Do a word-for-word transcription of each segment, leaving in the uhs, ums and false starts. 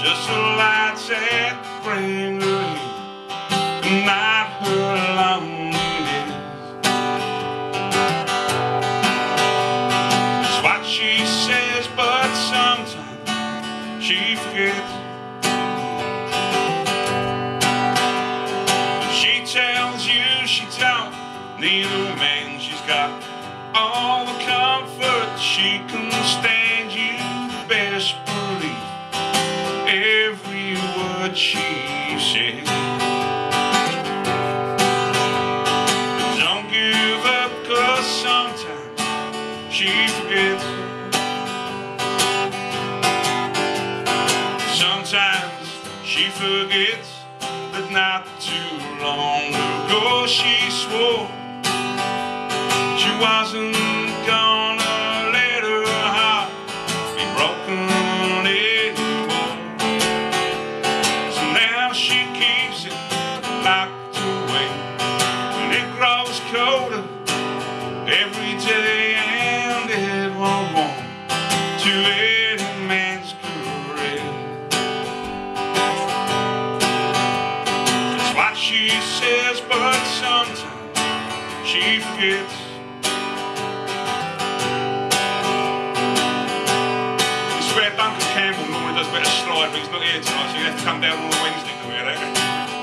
just the lights that bring her in, not her loneliness. It's what she says, but sometimes she forgets. She tells you she don't need a man. She's got all the comfort she can stand. You best believe every word she says. Don't give up, 'cause sometimes she forgets. Sometimes she forgets that not too long ago she swore she wasn't gonna let her heart be broken anymore. So now she keeps it locked away. When it grows colder every day, and it won't warm to any man's caress. It's what she says, but sometimes she forgets. Duncan Campbell normally does a bit of slide, but he's not here tonight, so you have to come down on a Wednesday to hear that.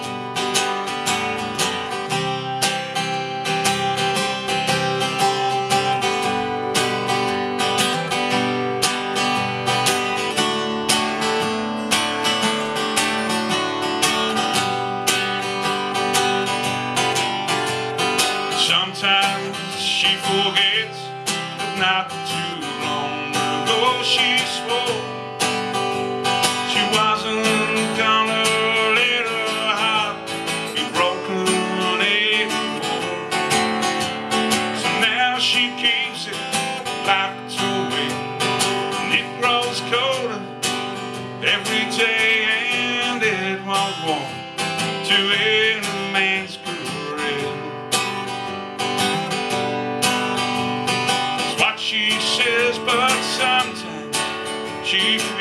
Sometimes she forgets that not too long ago she swore she wasn't gonna let her heart be broken anymore. So now she keeps it locked away, and it grows colder every day, and it won't warm to any man's caress. It's what she says, but sometimes she